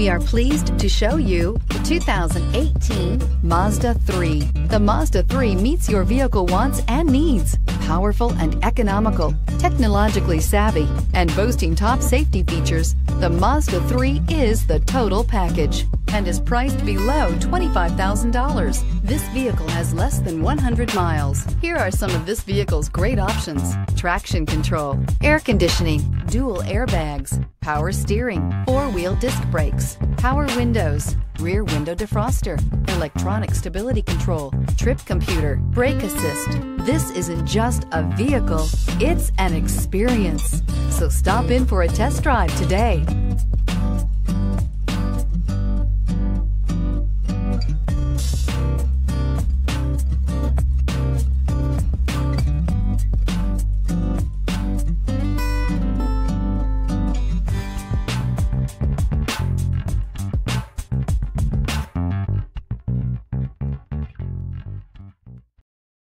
are pleased to show you the 2018 Mazda 3. The Mazda 3 meets your vehicle wants and needs. Powerful and economical, technologically savvy, and boasting top safety features, the Mazda 3 is the total package and is priced below $25,000. This vehicle has less than 100 miles. Here are some of this vehicle's great options: traction control, air conditioning, dual airbags, power steering, four-wheel disc brakes, power windows, rear window defroster, electronic stability control, trip computer, brake assist. This isn't just a vehicle, it's an experience. So stop in for a test drive today.